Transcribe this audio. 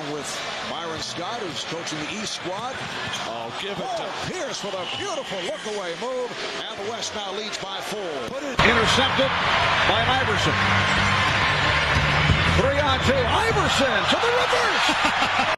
with Byron Scott, who's coaching the East squad. Oh, give it to Pierce with a beautiful look-away move, and the West now leads by 4. Intercepted by Iverson. 3-on-2. Iverson to the reverse.